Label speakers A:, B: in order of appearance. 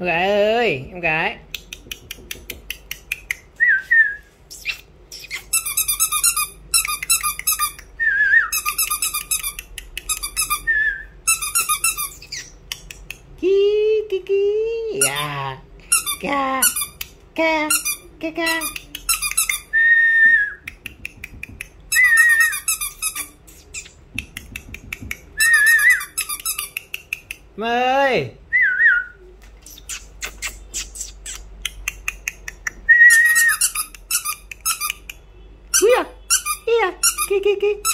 A: Em gái ơi, em gái. Ki ki ki. À. Ca ca ca ca. Em ơi. Ui à, ki ki ki.